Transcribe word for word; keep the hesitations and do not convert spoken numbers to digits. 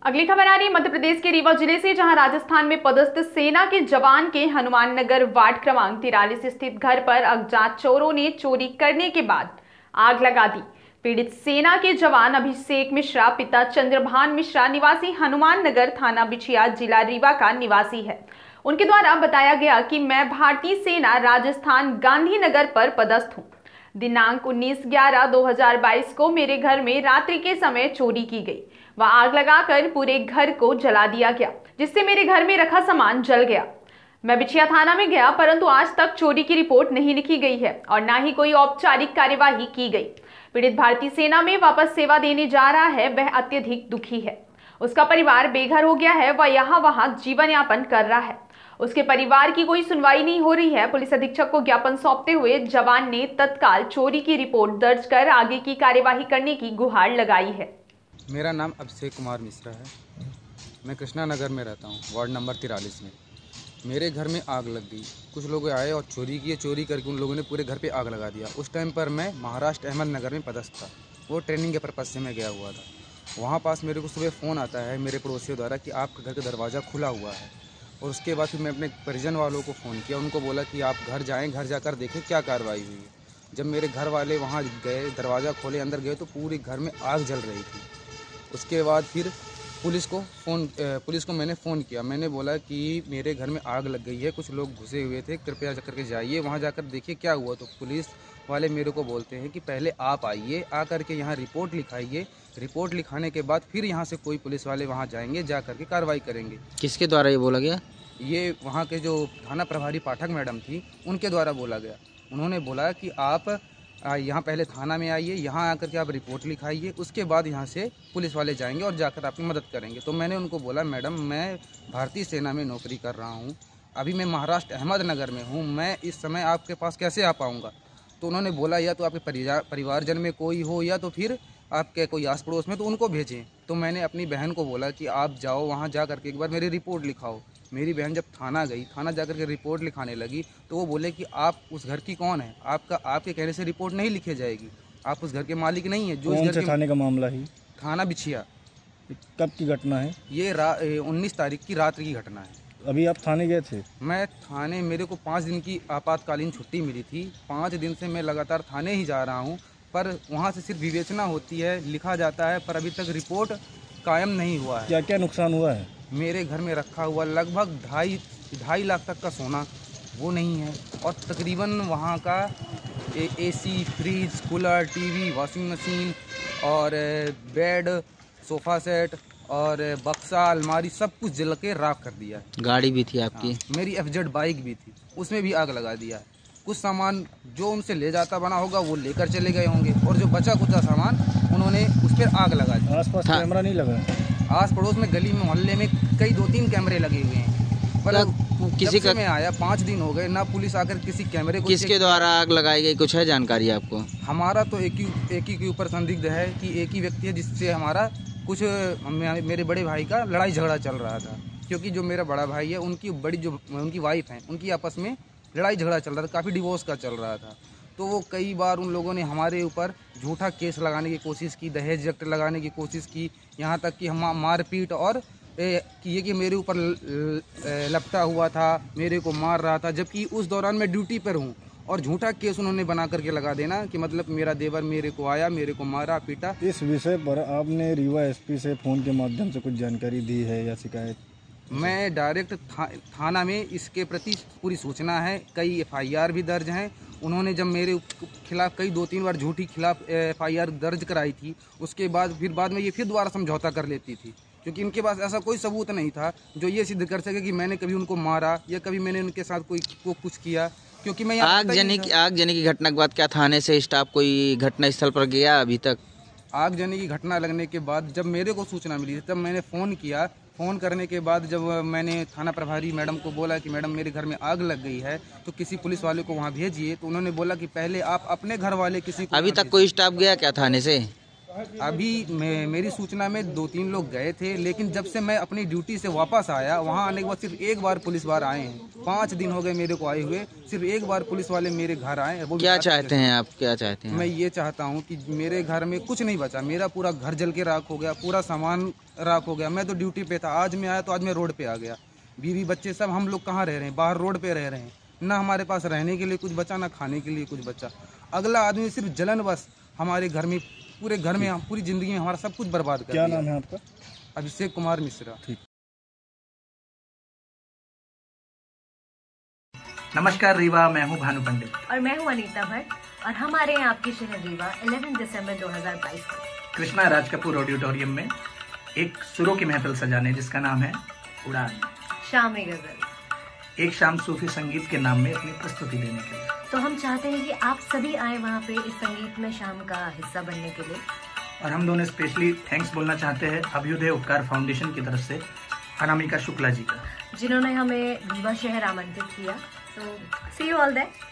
अगली खबर आ रही है मध्य प्रदेश के रीवा जिले से, जहां राजस्थान में पदस्थ सेना के जवान के हनुमान नगर वार्ड क्रमांक तिरालीस स्थित घर पर अज्ञात चोरों ने चोरी करने के बाद आग लगा दी। पीड़ित सेना के जवान अभिषेक मिश्रा पिता चंद्रभान मिश्रा निवासी हनुमान नगर थाना बिछिया जिला रीवा का निवासी है। उनके द्वारा बताया गया कि मैं भारतीय सेना राजस्थान गांधीनगर पर पदस्थ हूँ। दिनांक उन्नीस ग्यारह दो हजार बाईस को मेरे घर में रात्रि के समय चोरी की गई व आग लगाकर पूरे घर को जला दिया गया, जिससे मेरे घर में रखा सामान जल गया। मैं बिछिया थाना में गया, परंतु आज तक चोरी की रिपोर्ट नहीं लिखी गई है और न ही कोई औपचारिक कार्यवाही की गई। पीड़ित भारतीय सेना में वापस सेवा देने जा रहा है, वह अत्यधिक दुखी है। उसका परिवार बेघर हो गया है, वह यहाँ वहाँ जीवन यापन कर रहा है। उसके परिवार की कोई सुनवाई नहीं हो रही है। पुलिस अधीक्षक को ज्ञापन सौंपते हुए जवान ने तत्काल चोरी की रिपोर्ट दर्ज कर आगे की कार्यवाही करने की गुहार लगाई है। मेरा नाम अभिषेक कुमार मिश्रा है। मैं कृष्णा नगर में रहता हूँ, वार्ड नंबर तिरालीस में। मेरे घर में आग लग गई। कुछ लोग आए और चोरी किए। चोरी करके उन लोगों ने पूरे घर पे आग लगा दिया। उस टाइम पर मैं महाराष्ट्र अहमदनगर में पदस्थ था। वो ट्रेनिंग के पर्पज़ से मैं गया हुआ था। वहाँ पास मेरे को सुबह फ़ोन आता है मेरे पड़ोसियों द्वारा कि आपके घर का दरवाज़ा खुला हुआ है। और उसके बाद फिर मैं अपने परिजन वालों को फ़ोन किया। उनको बोला कि आप घर जाएँ, घर जाकर देखें क्या कार्रवाई हुई है। जब मेरे घर वाले वहाँ गए, दरवाज़ा खोले, अंदर गए तो पूरे घर में आग जल रही थी। उसके बाद फिर पुलिस को फ़ोन पुलिस को मैंने फ़ोन किया। मैंने बोला कि मेरे घर में आग लग गई है, कुछ लोग घुसे हुए थे, कृपया करके जाइए वहाँ जाकर देखिए क्या हुआ। तो पुलिस वाले मेरे को बोलते हैं कि पहले आप आइए, आकर के यहाँ रिपोर्ट लिखाइए। रिपोर्ट लिखाने के बाद फिर यहाँ से कोई पुलिस वाले वहाँ जाएंगे, जा कर के कार्रवाई करेंगे। किसके द्वारा ये बोला गया? ये वहाँ के जो थाना प्रभारी पाठक मैडम थी, उनके द्वारा बोला गया। उन्होंने बोला कि आप यहाँ पहले थाना में आइए, यहाँ आकर के आप रिपोर्ट लिखाइए, उसके बाद यहाँ से पुलिस वाले जाएंगे और जाकर आपकी मदद करेंगे। तो मैंने उनको बोला, मैडम मैं भारतीय सेना में नौकरी कर रहा हूँ, अभी मैं महाराष्ट्र अहमदनगर में हूँ, मैं इस समय आपके पास कैसे आ पाऊँगा। तो उन्होंने बोला या तो आपके परिवार परिवारजन में कोई हो या तो फिर आपके कोई आस पड़ोस में, तो उनको भेजें। तो मैंने अपनी बहन को बोला कि आप जाओ वहाँ जा कर के एक बार मेरी रिपोर्ट लिखाओ। मेरी बहन जब थाना गई, थाना जाकर के रिपोर्ट लिखाने लगी तो वो बोले कि आप उस घर की कौन है, आपका आपके कहने से रिपोर्ट नहीं लिखी जाएगी, आप उस घर के मालिक नहीं है। जो कौन से थाने का मामला है? थाना बिछिया। कब की घटना है ये? उन्नीस तारीख की रात की घटना है। अभी आप थाने गए थे? मैं थाने, मेरे को पाँच दिन की आपातकालीन छुट्टी मिली थी। पाँच दिन से मैं लगातार थाने ही जा रहा हूँ, पर वहाँ से सिर्फ विवेचना होती है, लिखा जाता है, पर अभी तक रिपोर्ट कायम नहीं हुआ है। क्या क्या नुकसान हुआ है? मेरे घर में रखा हुआ लगभग ढाई ढाई लाख तक का सोना वो नहीं है, और तकरीबन वहाँ का ए, AC, fridge, cooler, TV, washing machine और बेड, सोफ़ा सेट और बक्सा, अलमारी सब कुछ जल के राख कर दिया है। गाड़ी भी थी आपकी? हाँ, मेरी एफ जेड बाइक भी थी, उसमें भी आग लगा दिया है। कुछ सामान जो उनसे ले जाता बना होगा वो लेकर चले गए होंगे, और जो बचा कुचा सामान उन्होंने उस पर आग लगा दी। आसपास कैमरा नहीं लगा? आस पड़ोस में, गली में, मोहल्ले में कई दो तीन कैमरे लगे हुए हैं, पर किसी का में आया पाँच दिन हो गए ना पुलिस आकर किसी कैमरे को। किसके द्वारा आग लगाई गई, कुछ है जानकारी आपको? हमारा तो एक ही एक ही के ऊपर संदिग्ध है कि एक ही व्यक्ति है जिससे हमारा कुछ, मेरे बड़े भाई का लड़ाई झगड़ा चल रहा था। क्योंकि जो मेरा बड़ा भाई है, उनकी बड़ी जो उनकी वाइफ है, उनकी आपस में लड़ाई झगड़ा चल रहा था, काफ़ी डिवोर्स का चल रहा था। तो वो कई बार उन लोगों ने हमारे ऊपर झूठा केस लगाने की कोशिश की, दहेज एक्ट लगाने की कोशिश की, यहाँ तक कि हम मारपीट और ए, कि ये कि मेरे ऊपर लपटा हुआ था, मेरे को मार रहा था, जबकि उस दौरान मैं ड्यूटी पर हूँ। और झूठा केस उन्होंने बना करके लगा देना कि मतलब मेरा देवर मेरे को आया, मेरे को मारा पीटा। इस विषय पर आपने रीवा एसपी से फ़ोन के माध्यम से कुछ जानकारी दी है या शिकायत? मैं डायरेक्ट था, थाना में इसके प्रति पूरी सूचना है, कई एफ आई आर भी दर्ज हैं। उन्होंने जब मेरे खिलाफ कई दो तीन बार झूठी खिलाफ एफ आई आर दर्ज कराई थी, उसके बाद फिर बाद में ये फिर दोबारा समझौता कर लेती थी, क्योंकि इनके पास ऐसा कोई सबूत नहीं था जो ये सिद्ध कर सके कि मैंने कभी उनको मारा या कभी मैंने उनके साथ कोई को कुछ किया। क्योंकि मैं आगजनी की आगजनी की घटना के बाद क्या थाने से स्टाफ कोई घटना स्थल पर गया अभी तक? आगजनी की घटना लगने के बाद जब मेरे को सूचना मिली तब मैंने फ़ोन किया। फ़ोन करने के बाद जब मैंने थाना प्रभारी मैडम को बोला कि मैडम मेरे घर में आग लग गई है तो किसी पुलिस वाले को वहाँ भेजिए, तो उन्होंने बोला कि पहले आप अपने घर वाले किसी को। अभी तक कोई स्टाफ गया क्या थाने से? अभी मे, मेरी सूचना में दो तीन लोग गए थे, लेकिन जब से मैं अपनी ड्यूटी से वापस आया, वहाँ आने के बाद सिर्फ एक बार पुलिस वाले आए हैं। पाँच दिन हो गए मेरे को आए हुए, सिर्फ एक बार पुलिस वाले मेरे घर आए। वो क्या चाहते हैं आप, क्या चाहते हैं? मैं ये चाहता हूँ कि मेरे घर में कुछ नहीं बचा, मेरा पूरा घर जल के राख हो गया, पूरा सामान राख हो गया। मैं तो ड्यूटी पे था, आज मैं आया तो आज मैं रोड पे आ गया। बीवी बच्चे सब हम लोग कहाँ रह रहे हैं? बाहर रोड पे रह रहे हैं। ना हमारे पास रहने के लिए कुछ बचा, ना खाने के लिए कुछ बचा। अगला आदमी सिर्फ जलन बस हमारे घर में, पूरे घर में, हम पूरी जिंदगी में हमारा सब कुछ बर्बाद कर दिया। क्या नाम है आपका? अभिषेक कुमार मिश्रा। ठीक। नमस्कार रीवा, मैं हूं भानु पंडित और मैं हूं अनीता भट्ट और हमारे यहाँ आपके शहर रीवा ग्यारह दिसंबर दो हज़ार बाईस को कृष्णा राज कपूर ऑडिटोरियम में एक सुरों की महफिल सजाने जिसका नाम है उड़ान, शाम में गजल, एक शाम सूफी संगीत के नाम में अपनी प्रस्तुति देने के लिए। तो हम चाहते हैं कि आप सभी आए वहाँ पे इस संगीत में शाम का हिस्सा बनने के लिए। और हम दोनों स्पेशली थैंक्स बोलना चाहते हैं अभ्युदय उपकार फाउंडेशन की तरफ से अनामिका शुक्ला जी का, जिन्होंने हमें रीवा शहर आमंत्रित किया। तो सी यू ऑल देयर।